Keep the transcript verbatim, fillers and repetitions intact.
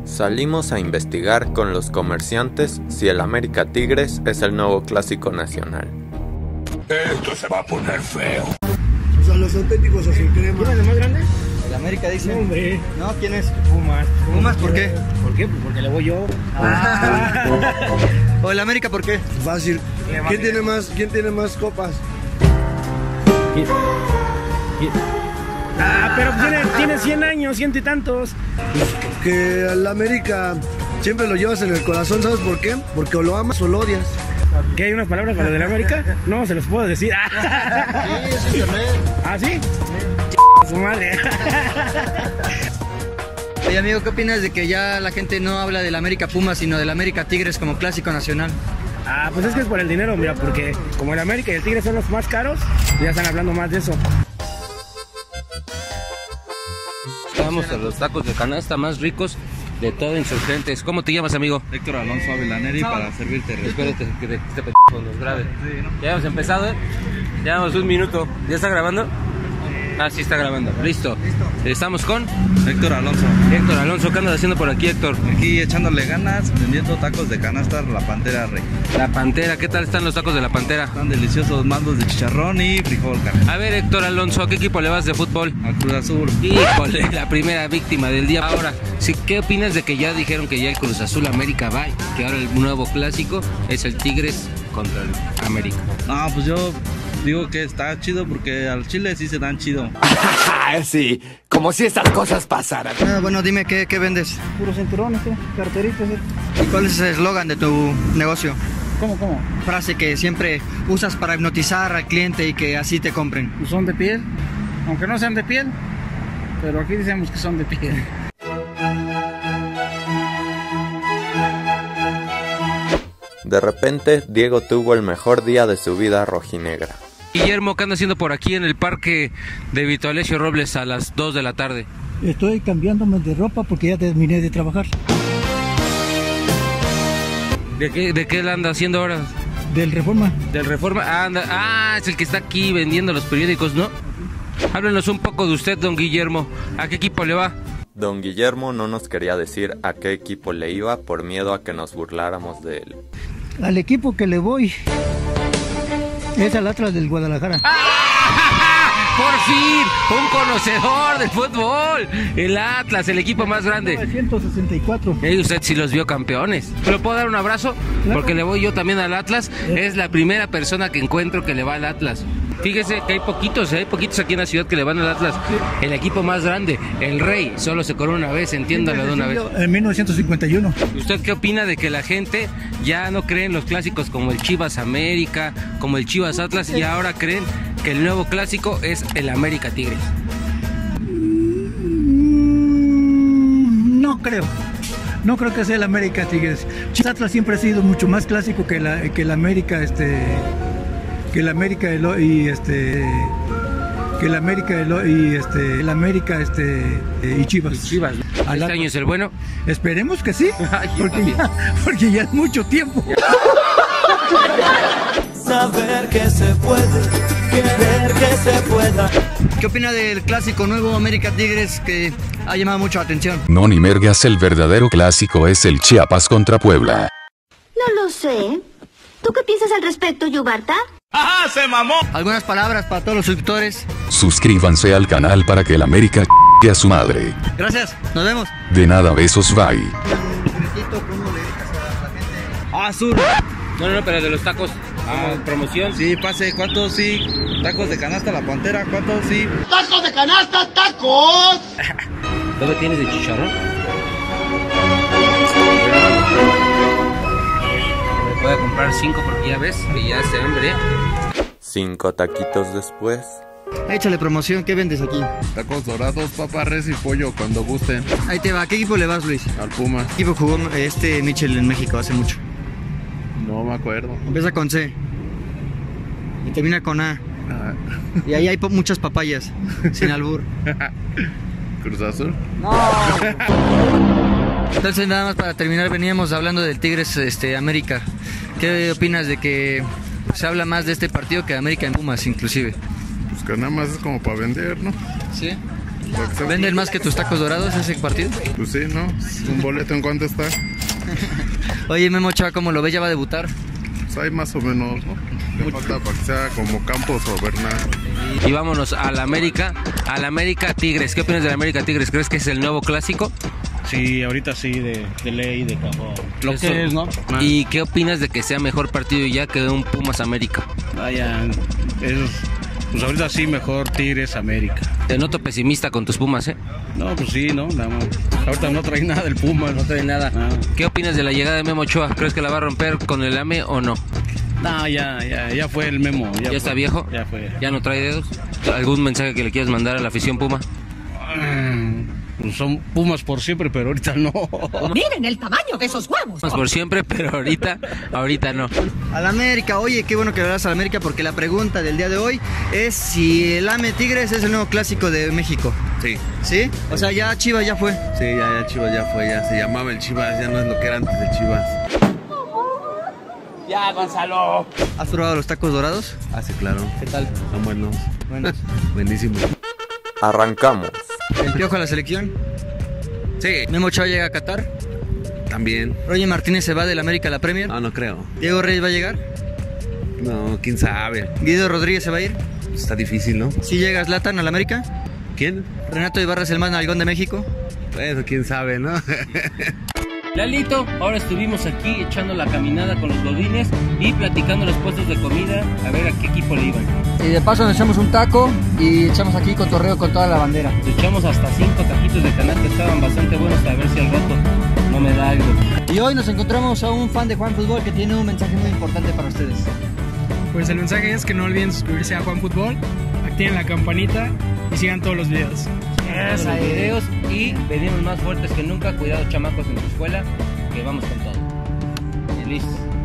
Salimos a investigar con los comerciantes si el América Tigres es el nuevo clásico nacional. Esto se va a poner feo. O sea, los auténticos azul crema. ¿Quién es el más grande? El América dice. No, hombre. No, ¿quién es? Pumas. ¿Pumas por qué? ¿Por qué? Pues porque le voy yo. Ah. ¿O el América por qué? Fácil. ¿Quién tiene más, quién tiene más copas? ¿Quién? ¿Quién? Ah, pero tiene, tiene cien años, ciento y tantos. Que el América siempre lo llevas en el corazón, ¿sabes por qué? Porque o lo amas o lo odias. ¿Qué hay unas palabras para lo del América? No, se los puedo decir. Sí, es internet. ¿Ah, sí? Su madre. Oye, amigo, ¿qué opinas de que ya la gente no habla del América Pumas, sino del América Tigres como clásico nacional? Ah, pues es que es por el dinero, mira, porque como el América y el Tigre son los más caros, ya están hablando más de eso. Vamos a los tacos de canasta más ricos de todo Insurgentes. ¿Cómo te llamas, amigo? Héctor Alonso Abelaneri para servirte. Espérate que te- este p*** nos grabe. Sí, ¿no? Ya hemos empezado, ¿eh? Llevamos un minuto. ¿Ya está grabando? Ah, sí está grabando. Listo. Estamos con Héctor Alonso. Héctor Alonso. ¿Qué andas haciendo por aquí, Héctor? Aquí echándole ganas, vendiendo tacos de canasta La Pantera Rey. La Pantera. ¿Qué tal están los tacos de La Pantera? Están deliciosos mandos de chicharrón y frijol, carne. A ver, Héctor Alonso, ¿a qué equipo le vas de fútbol? Al Cruz Azul. Híjole, la primera víctima del día. Ahora, sí, ¿qué opinas de que ya dijeron que ya el Cruz Azul América va? Que ahora el nuevo clásico es el Tigres contra el América. No, pues yo digo que está chido porque al Chile sí se dan chido. Sí, como si estas cosas pasaran. Ah, bueno, dime, ¿qué, qué vendes? Puros cinturones, ¿eh? Carteritas, ¿eh? ¿Y cuál es el eslogan de tu negocio? ¿Cómo, cómo? Frase que siempre usas para hipnotizar al cliente y que así te compren. Pues son de piel, aunque no sean de piel, pero aquí decimos que son de piel. De repente, Diego tuvo el mejor día de su vida rojinegra. Guillermo, ¿qué anda haciendo por aquí en el parque de Vito Alessio Robles a las dos de la tarde? Estoy cambiándome de ropa porque ya terminé de trabajar. ¿De qué, de qué él anda haciendo ahora? Del Reforma. Del Reforma. Ah, anda, ah, es el que está aquí vendiendo los periódicos, ¿no? Háblenos un poco de usted, don Guillermo. ¿A qué equipo le va? Don Guillermo no nos quería decir a qué equipo le iba por miedo a que nos burláramos de él. Al equipo que le voy es al Atlas del Guadalajara. ¡Por fin! ¡Un conocedor del fútbol! El Atlas, el equipo más grande. mil novecientos sesenta y cuatro. Ey, usted sí los vio campeones. ¿Le puedo dar un abrazo? Claro. Porque le voy yo también al Atlas. Es la primera persona que encuentro que le va al Atlas. Fíjese que hay poquitos, hay poquitos aquí en la ciudad que le van al Atlas. El equipo más grande, el Rey, solo se corona una vez, entiéndalo de una vez. En mil novecientos cincuenta y uno. ¿Usted qué opina de que la gente ya no cree en los clásicos como el Chivas América, como el Chivas Atlas, y ahora creen que el nuevo clásico es el América Tigres? No creo. No creo que sea el América Tigres. Atlas siempre ha sido mucho más clásico que la que el América este que el América y este que el América y este el América este y Chivas. Y Chivas. Al- ¿Este año es el bueno? Esperemos que sí, Ay, yo porque también. ya, porque ya es mucho tiempo. Saber que se puede, querer que se pueda. ¿Qué opina del clásico nuevo América Tigres que ha llamado mucho la atención? No ni mergas, el verdadero clásico es el Chiapas contra Puebla. No lo sé. ¿Tú qué piensas al respecto, Yubarta? ¡Ajá, se mamó! Algunas palabras para todos los suscriptores. Suscríbanse al canal para que el América a su madre. Gracias, nos vemos. De nada, besos, bye. ¡Ah, azul! No, no, no, pero de los tacos, Ah, como promoción. Sí, pase, ¿cuántos sí? Tacos de canasta La Pantera, ¿cuántos sí? ¡Tacos de canasta, tacos! ¿Dónde tienes de chicharrón? Me voy a comprar cinco porque ya ves que ya hace hambre. Cinco taquitos después. Échale promoción, ¿qué vendes aquí? Tacos dorados, papa, res y pollo, cuando gusten. Ahí te va, ¿a qué equipo le vas, Luis? Al Pumas. ¿Qué equipo jugó este Michel en México hace mucho? No me acuerdo. Empieza con C y termina con A. Ah, Y ahí hay po- muchas papayas, sin albur. Cruz Azul. Entonces, nada más para terminar, veníamos hablando del Tigres este, América. ¿Qué opinas de que se habla más de este partido que de América en Pumas, inclusive? Pues que nada más es como para vender, ¿no? ¿Sí? ¿Venden más que tus tacos dorados ese partido? Pues sí, ¿no? ¿Un boleto en cuánto está? Oye, Memo Ochoa, ¿cómo lo ve? ¿Ya va a debutar? Pues hay más o menos, ¿no? Le falta para que sea como Campos o Bernal. Y vámonos al América, al América Tigres. ¿Qué opinas del América Tigres? ¿Crees que es el nuevo clásico? Sí, ahorita sí, de, de ley, de cajón. Lo Eso. que es, ¿no? ¿Y qué opinas de que sea mejor partido ya que un Pumas América? Vaya, es, pues ahorita sí mejor Tigres América. Te noto pesimista con tus Pumas, ¿eh? No, pues sí, ¿no? Nada más. Ahorita no trae nada el Puma. No trae nada. No. ¿Qué opinas de la llegada de Memo Ochoa? ¿Crees que la va a romper con el A M E o no? No, ya, ya, ya fue el Memo. ¿Ya, ¿Ya, ¿Ya está viejo? Ya fue. ¿Ya no trae dedos? ¿Algún mensaje que le quieras mandar a la afición Puma? Pues son Pumas por siempre, pero ahorita no. Miren el tamaño de esos huevos. Pumas por siempre, pero ahorita, ahorita no. Al América, oye, qué bueno que hablas al América porque la pregunta del día de hoy es si el A M E Tigres es el nuevo clásico de México. Sí. ¿Sí? O sea, ya Chivas ya fue. Sí, ya, ya Chivas ya fue, ya se llamaba el Chivas, ya no es lo que era antes de Chivas. Ya, Gonzalo. ¿Has probado los tacos dorados? Ah, sí, claro. ¿Qué tal? Son buenos. Buenos. Buenísimos. Arrancamos. ¿El Piojo a la selección? Sí. ¿Memo Ochoa llega a Qatar? También. ¿Roger Martínez se va del América a la Premier? No, no creo. ¿Diego Reyes va a llegar? No, quién sabe. ¿Guido Rodríguez se va a ir? Está difícil, ¿no? ¿Sí llega Zlatan a la América? ¿Quién? ¿Renato Ibarra es el más nalgón de México? Eso quién sabe, ¿no? Lalito, ahora estuvimos aquí echando la caminada con los godines y platicando los puestos de comida, a ver a qué equipo le iban. Y de paso nos echamos un taco y echamos aquí cotorreo con toda la bandera. Nos echamos hasta cinco taquitos de canasta, estaban bastante buenos, a ver si al rato no me da algo. Y hoy nos encontramos a un fan de Juan Fútbol que tiene un mensaje muy importante para ustedes. Pues el mensaje es que no olviden suscribirse a Juan Fútbol, activen la campanita y sigan todos los videos. Yes, los videos y venimos más fuertes que nunca. Cuidado, chamacos, en tu escuela, que vamos con todo. Y listo.